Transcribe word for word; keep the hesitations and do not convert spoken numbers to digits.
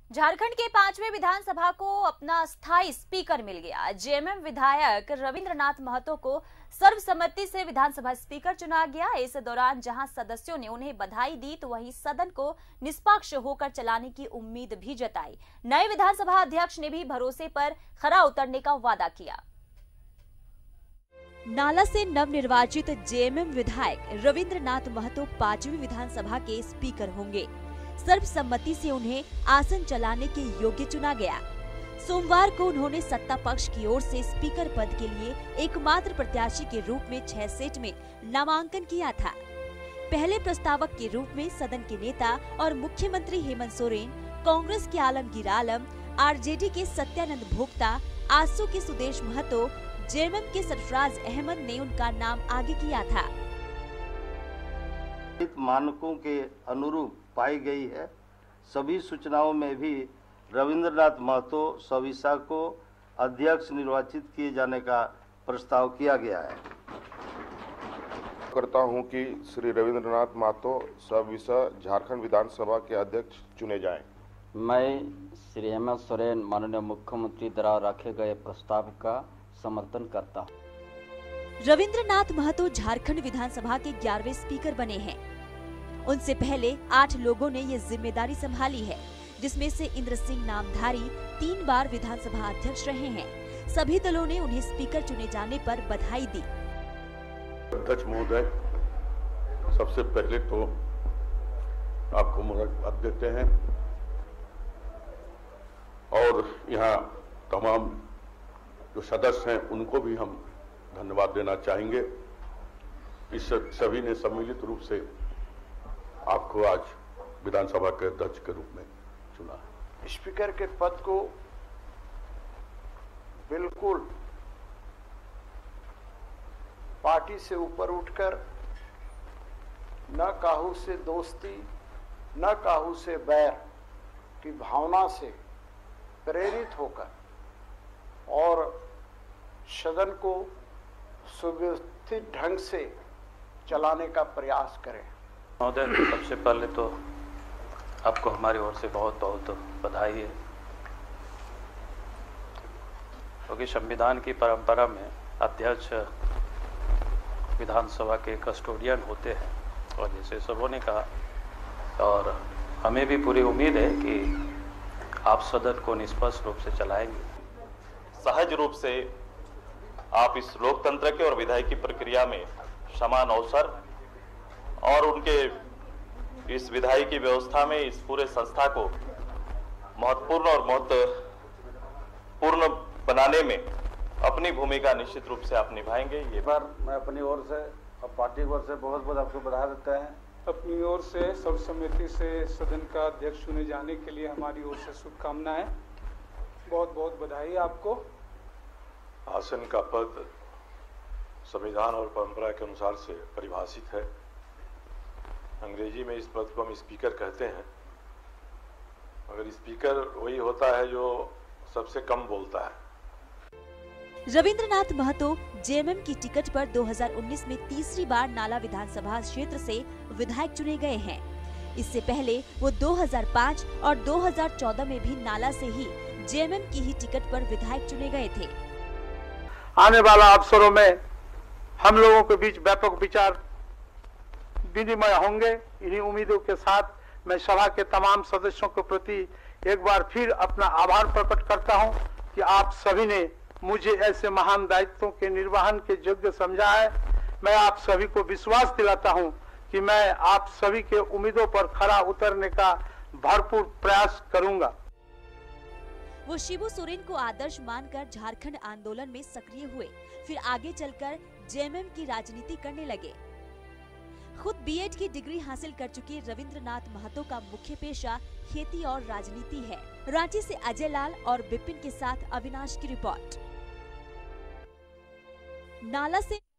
झारखंड के पांचवें विधानसभा को अपना स्थायी स्पीकर मिल गया। जेएमएम विधायक रविंद्रनाथ महतो को सर्वसम्मति से विधानसभा स्पीकर चुना गया। इस दौरान जहां सदस्यों ने उन्हें बधाई दी तो वहीं सदन को निष्पक्ष होकर चलाने की उम्मीद भी जताई। नए विधानसभा अध्यक्ष ने भी भरोसे पर खरा उतरने का वादा किया। नाला से नवनिर्वाचित जेएमएम विधायक रविंद्रनाथ महतो पांचवी विधानसभा के स्पीकर होंगे। सर्वसम्मति से उन्हें आसन चलाने के योग्य चुना गया। सोमवार को उन्होंने सत्ता पक्ष की ओर से स्पीकर पद के लिए एकमात्र प्रत्याशी के रूप में छह सीट में नामांकन किया था। पहले प्रस्तावक के रूप में सदन के नेता और मुख्यमंत्री हेमंत सोरेन, कांग्रेस के आलमगीर आलम, आरजेडी के सत्यानंद भोक्ता, आजसू के सुदेश महतो, जेएमएम के सरफराज अहमद ने उनका नाम आगे किया था। मानकों के अनुरूप पाई गई है। सभी सूचनाओं में भी रविंद्रनाथ महतो सविसा को अध्यक्ष निर्वाचित किए जाने का प्रस्ताव किया गया है। करता हूं कि श्री रविंद्रनाथ महतो सविसा झारखंड विधानसभा के अध्यक्ष चुने जाएं। मैं श्री हेमंत सोरेन माननीय मुख्यमंत्री द्वारा रखे गए प्रस्ताव का समर्थन करता हूं। रविंद्रनाथ महतो झारखंड विधानसभा के ग्यारहवें स्पीकर बने हैं। उनसे पहले आठ लोगों ने ये जिम्मेदारी संभाली है, जिसमें से इंद्र सिंह नामधारी तीन बार विधानसभा अध्यक्ष रहे हैं। सभी दलों ने उन्हें स्पीकर चुने जाने पर बधाई दी। अध्यक्ष महोदय, सबसे पहले तो आपको मुबारकबाद देते हैं और यहाँ तमाम जो सदस्य हैं उनको भी हम धन्यवाद देना चाहेंगे। इस सभी ने सम्मिलित रूप से आपको आज विधानसभा के अध्यक्ष के रूप में चुना है। स्पीकर के पद को बिल्कुल पार्टी से ऊपर उठकर न काहू से दोस्ती न काहू से बैर की भावना से प्रेरित होकर और सदन को सुव्यवस्थित ढंग से चलाने का प्रयास करें। महोदय, सबसे पहले तो आपको हमारी ओर से बहुत बहुत बधाई है, क्योंकि संविधान की परंपरा में अध्यक्ष विधानसभा के कस्टोडियन होते हैं और जैसे सबों ने कहा, और हमें भी पूरी उम्मीद है कि आप सदन को निष्पक्ष रूप से चलाएंगे। सहज रूप से आप इस लोकतंत्र के और विधायकी प्रक्रिया में समान अवसर और उनके इस विधायकी व्यवस्था में इस पूरे संस्था को महत्वपूर्ण और महत्वपूर्ण बनाने में अपनी भूमिका निश्चित रूप से आप निभाएंगे। ये बार मैं अपनी ओर से और पार्टी की ओर से बहुत बहुत आपको बधाई देता है। अपनी ओर से सर्वसम्मति से सदन का अध्यक्ष चुने जाने के लिए हमारी ओर से शुभकामनाएं। बहुत बहुत बधाई आपको। आसन का पद संविधान और परंपरा के अनुसार से परिभाषित है। अंग्रेजी में इस पद को हम स्पीकर कहते हैं, मगर स्पीकर वही होता है जो सबसे कम बोलता है। रविंद्रनाथ महतो जेएमएम की टिकट पर दो हज़ार उन्नीस में तीसरी बार नाला विधानसभा क्षेत्र से विधायक चुने गए हैं। इससे पहले वो दो हज़ार पाँच और दो हज़ार चौदह में भी नाला से ही जेएमएम की ही टिकट पर विधायक चुने गए थे। आने वाला अवसरों में हम लोगों के बीच व्यापक विचार विनिमय होंगे। इन्हीं उम्मीदों के साथ मैं सभा के तमाम सदस्यों के प्रति एक बार फिर अपना आभार प्रकट करता हूं कि आप सभी ने मुझे ऐसे महान दायित्वों के निर्वहन के योग्य समझा है। मैं आप सभी को विश्वास दिलाता हूं कि मैं आप सभी के उम्मीदों पर खरा उतरने का भरपूर प्रयास करूंगा। वो शिबू सोरेन को आदर्श मानकर झारखंड आंदोलन में सक्रिय हुए, फिर आगे चलकर जेएमएम की राजनीति करने लगे। खुद बीएड की डिग्री हासिल कर चुके रविंद्रनाथ महतो का मुख्य पेशा खेती और राजनीति है। रांची से अजय लाल और बिपिन के साथ अविनाश की रिपोर्ट। नाला से